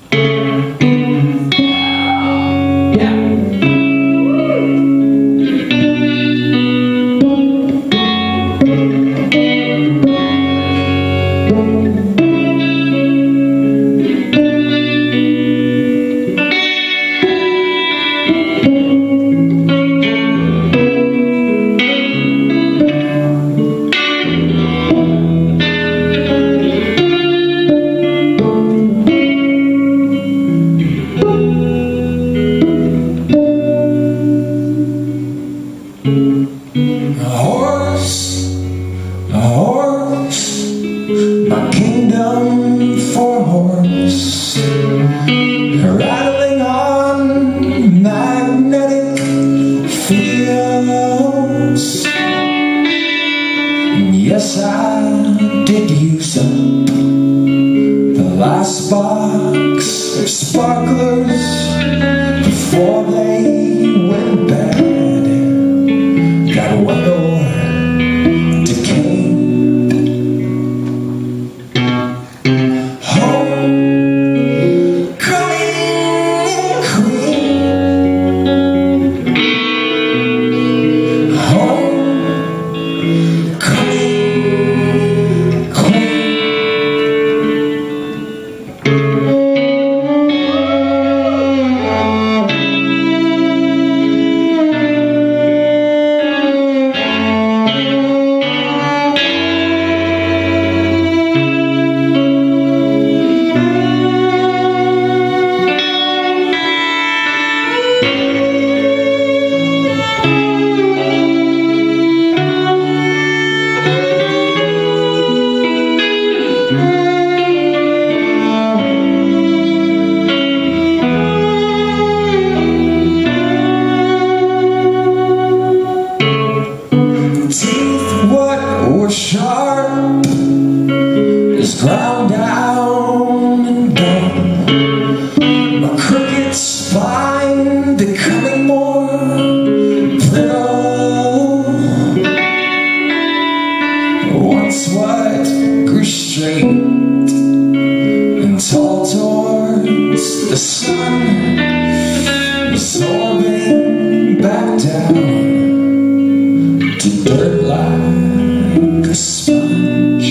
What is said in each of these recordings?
My kingdom for horse, rattling on magnetic fields. And yes, I did use up the last box of sparklers before they went bad. Got well sharp is ground down and done. My crooked spine becoming more brittle. Once what grew straight and tall towards the sun, absorbing back down to dirt like a sponge.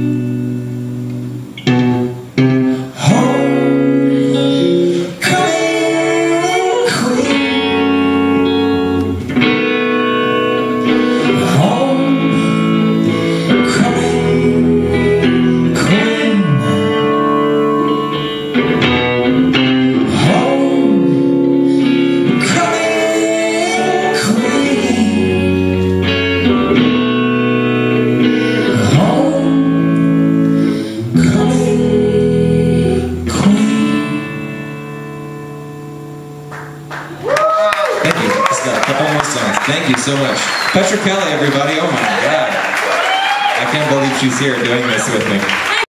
Homecoming queen, homecoming queen, homecoming Thank you. Just got a couple more songs. Thank you so much. Petra Kelly, everybody. Oh my God. I can't believe she's here doing this with me.